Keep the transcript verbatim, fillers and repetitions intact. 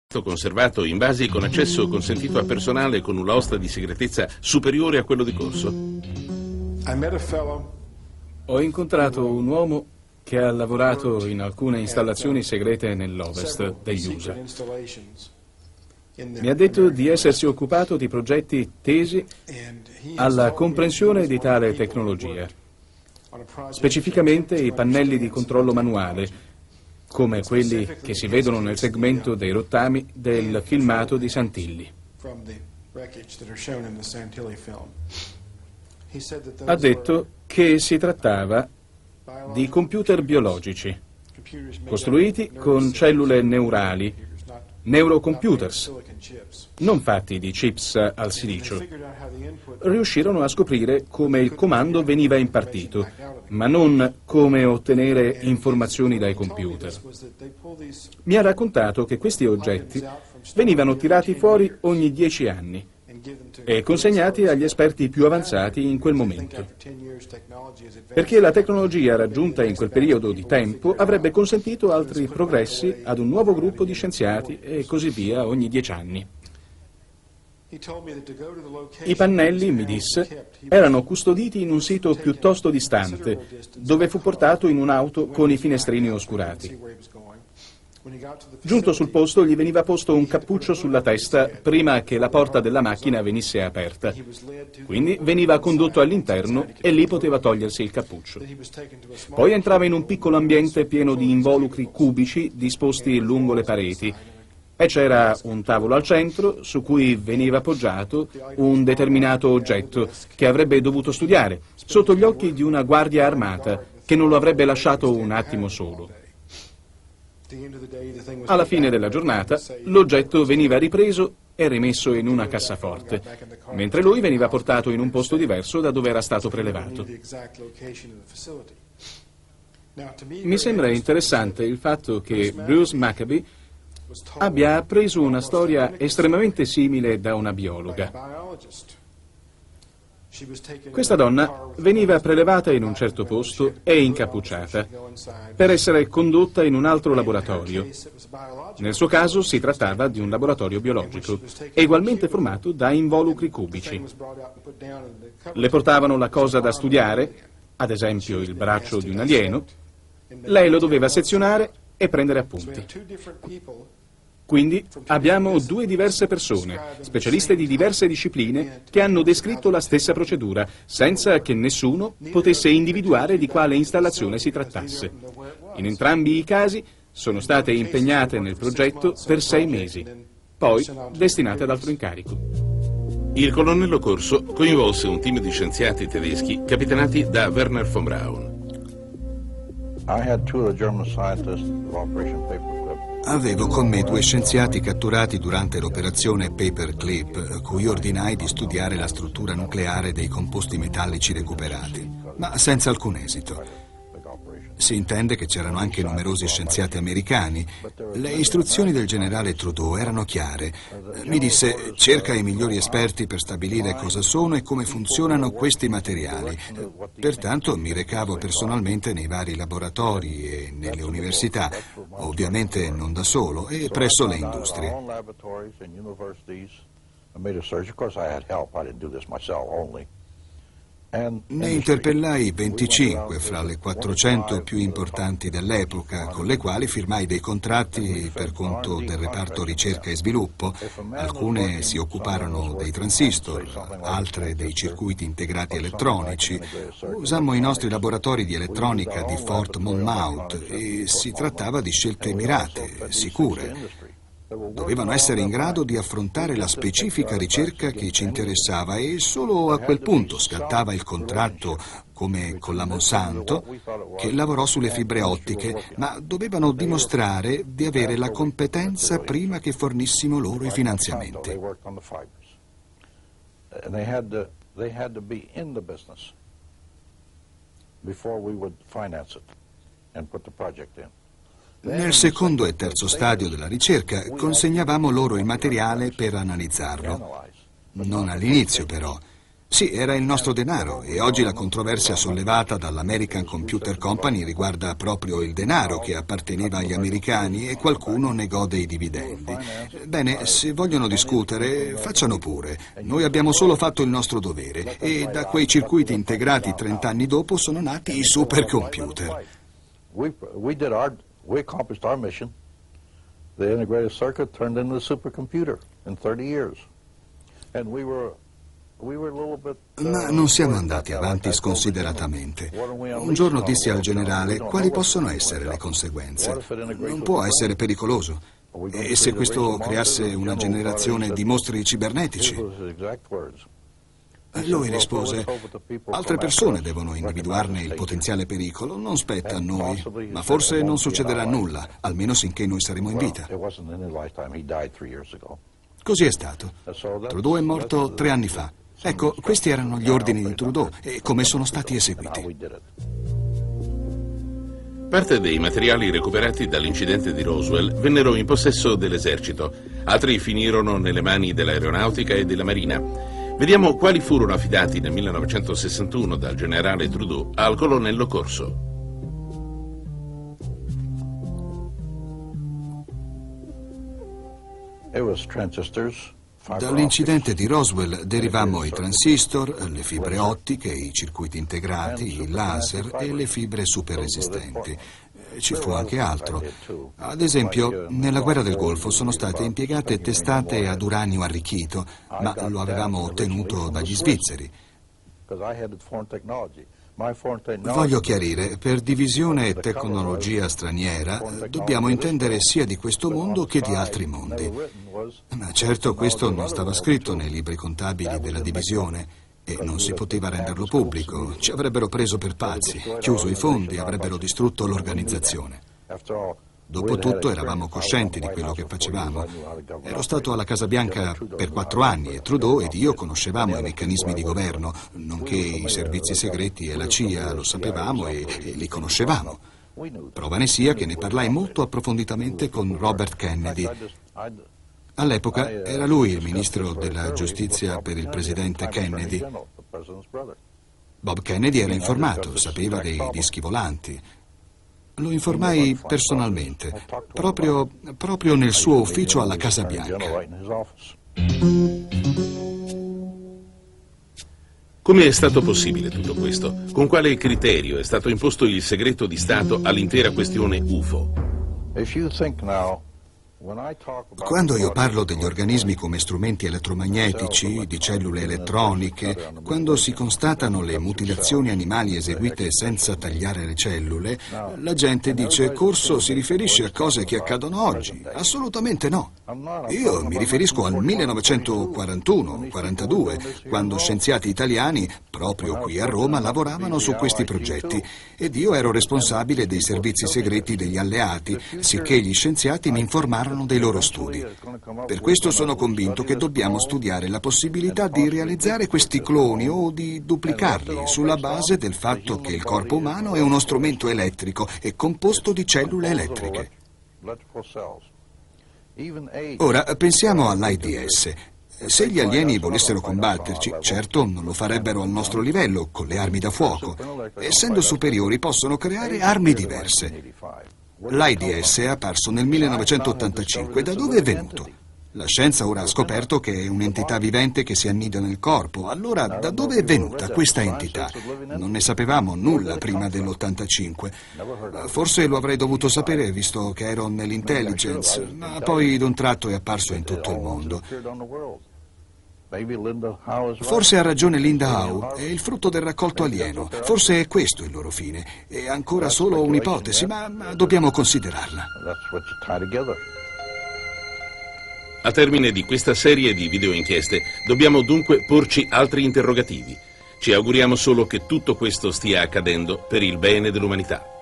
Conservato in vasi con accesso consentito a personale con un laosta di segretezza superiore a quello di corso. Ho incontrato un uomo che ha lavorato in alcune installazioni segrete nell'ovest degli U S A. Mi ha detto di essersi occupato di progetti tesi alla comprensione di tale tecnologia, specificamente i pannelli di controllo manuale, come quelli che si vedono nel segmento dei rottami del filmato di Santilli. Ha detto che si trattava di computer biologici, costruiti con cellule neurali, neurocomputers, non fatti di chips al silicio. Riuscirono a scoprire come il comando veniva impartito, ma non come ottenere informazioni dai computer. Mi ha raccontato che questi oggetti venivano tirati fuori ogni dieci anni e consegnati agli esperti più avanzati in quel momento, perché la tecnologia raggiunta in quel periodo di tempo avrebbe consentito altri progressi ad un nuovo gruppo di scienziati e così via ogni dieci anni. I pannelli, mi disse, erano custoditi in un sito piuttosto distante, dove fu portato in un'auto con i finestrini oscurati. Giunto sul posto gli veniva posto un cappuccio sulla testa prima che la porta della macchina venisse aperta. Quindi veniva condotto all'interno e lì poteva togliersi il cappuccio. Poi entrava in un piccolo ambiente pieno di involucri cubici disposti lungo le pareti e c'era un tavolo al centro su cui veniva appoggiato un determinato oggetto che avrebbe dovuto studiare sotto gli occhi di una guardia armata che non lo avrebbe lasciato un attimo solo. Alla fine della giornata l'oggetto veniva ripreso e rimesso in una cassaforte, mentre lui veniva portato in un posto diverso da dove era stato prelevato. Mi sembra interessante il fatto che Bruce Maccabee abbia appreso una storia estremamente simile da una biologa. Questa donna veniva prelevata in un certo posto e incappucciata per essere condotta in un altro laboratorio. Nel suo caso si trattava di un laboratorio biologico, egualmente formato da involucri cubici. Le portavano la cosa da studiare, ad esempio il braccio di un alieno, lei lo doveva sezionare e prendere appunti. Quindi abbiamo due diverse persone, specialiste di diverse discipline, che hanno descritto la stessa procedura, senza che nessuno potesse individuare di quale installazione si trattasse. In entrambi i casi sono state impegnate nel progetto per sei mesi, poi destinate ad altro incarico. Il colonnello Corso coinvolse un team di scienziati tedeschi capitanati da Werner von Braun. I had two of the German scientists of Operation Paperclip. Avevo con me due scienziati catturati durante l'operazione Paperclip, cui ordinai di studiare la struttura nucleare dei composti metallici recuperati, ma senza alcun esito. Si intende che c'erano anche numerosi scienziati americani. Le istruzioni del generale Trudeau erano chiare. Mi disse: cerca i migliori esperti per stabilire cosa sono e come funzionano questi materiali. Pertanto mi recavo personalmente nei vari laboratori e nelle università, ovviamente non da solo, e presso le industrie. Ne interpellai venticinque fra le quattrocento più importanti dell'epoca, con le quali firmai dei contratti per conto del reparto ricerca e sviluppo. Alcune si occuparono dei transistor, altre dei circuiti integrati elettronici. Usammo i nostri laboratori di elettronica di Fort Monmouth e si trattava di scelte mirate, sicure. Dovevano essere in grado di affrontare la specifica ricerca che ci interessava e solo a quel punto scattava il contratto, come con la Monsanto, che lavorò sulle fibre ottiche, ma dovevano dimostrare di avere la competenza prima che fornissimo loro i finanziamenti. Nel secondo e terzo stadio della ricerca consegnavamo loro il materiale per analizzarlo. Non all'inizio, però. Sì, era il nostro denaro e oggi la controversia sollevata dall'American Computer Company riguarda proprio il denaro che apparteneva agli americani e qualcuno ne gode i dividendi. Bene, se vogliono discutere, facciano pure. Noi abbiamo solo fatto il nostro dovere e da quei circuiti integrati trent'anni dopo sono nati i supercomputer. We, we did our, we accomplished our mission. The integrated circuit turned into a supercomputer in thirty years. And we were Ma non siamo andati avanti sconsideratamente. Un giorno dissi al generale quali possono essere le conseguenze. Non può essere pericoloso. E se questo creasse una generazione di mostri cibernetici? Lui rispose: altre persone devono individuarne il potenziale pericolo, non spetta a noi, ma forse non succederà nulla, almeno finché noi saremo in vita. Così è stato. Trudeau è morto tre anni fa. Ecco, questi erano gli ordini di Trudeau e come sono stati eseguiti. Parte dei materiali recuperati dall'incidente di Roswell vennero in possesso dell'esercito, altri finirono nelle mani dell'aeronautica e della marina. Vediamo quali furono affidati nel millenovecentosessantuno dal generale Trudeau al colonnello Corso. It was transistors. Dall'incidente di Roswell derivammo i transistor, le fibre ottiche, i circuiti integrati, i laser e le fibre super resistenti. Ci fu anche altro. Ad esempio, nella guerra del Golfo sono state impiegate testate ad uranio arricchito, ma lo avevamo ottenuto dagli svizzeri. Voglio chiarire, per divisione e tecnologia straniera dobbiamo intendere sia di questo mondo che di altri mondi. Ma certo questo non stava scritto nei libri contabili della divisione e non si poteva renderlo pubblico. Ci avrebbero preso per pazzi, chiuso i fondi, avrebbero distrutto l'organizzazione. Dopotutto eravamo coscienti di quello che facevamo. Ero stato alla Casa Bianca per quattro anni e Trudeau ed io conoscevamo i meccanismi di governo, nonché i servizi segreti e la C I A, lo sapevamo e, e li conoscevamo. Prova ne sia che ne parlai molto approfonditamente con Robert Kennedy. All'epoca era lui il ministro della giustizia per il presidente Kennedy. Bob Kennedy era informato, sapeva dei dischi volanti. Lo informai personalmente, proprio, proprio nel suo ufficio alla Casa Bianca. Come è stato possibile tutto questo? Con quale criterio è stato imposto il segreto di Stato all'intera questione U F O? Quando io parlo degli organismi come strumenti elettromagnetici, di cellule elettroniche, quando si constatano le mutilazioni animali eseguite senza tagliare le cellule, la gente dice: Corso si riferisce a cose che accadono oggi. Assolutamente no. Io mi riferisco al millenovecentoquarantuno quarantadue, quando scienziati italiani, proprio qui a Roma, lavoravano su questi progetti ed io ero responsabile dei servizi segreti degli alleati, sicché gli scienziati mi informarono dei loro studi. Per questo sono convinto che dobbiamo studiare la possibilità di realizzare questi cloni o di duplicarli sulla base del fatto che il corpo umano è uno strumento elettrico e composto di cellule elettriche. Ora pensiamo all'AIDS. Se gli alieni volessero combatterci, certo non lo farebbero al nostro livello, con le armi da fuoco. Essendo superiori possono creare armi diverse. L'AIDS è apparso nel millenovecentottantacinque. Da dove è venuto? La scienza ora ha scoperto che è un'entità vivente che si annida nel corpo. Allora, da dove è venuta questa entità? Non ne sapevamo nulla prima dell'ottantacinque. Forse lo avrei dovuto sapere, visto che ero nell'intelligence, ma poi d'un tratto è apparso in tutto il mondo. Forse ha ragione Linda Howe, è il frutto del raccolto alieno. Forse è questo il loro fine. È ancora solo un'ipotesi, ma, ma dobbiamo considerarla. A termine di questa serie di videoinchieste dobbiamo dunque porci altri interrogativi. Ci auguriamo solo che tutto questo stia accadendo per il bene dell'umanità.